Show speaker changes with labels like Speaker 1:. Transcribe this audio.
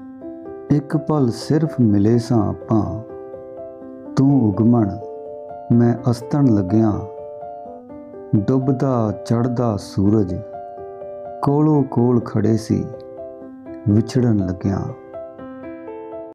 Speaker 1: एक पल सिर्फ मिले सां आपां, तू उगमण मैं अस्तण लग्या। डुबदा चढ़दा सूरज कोलों कोल खड़े सी, विछड़न लग्या।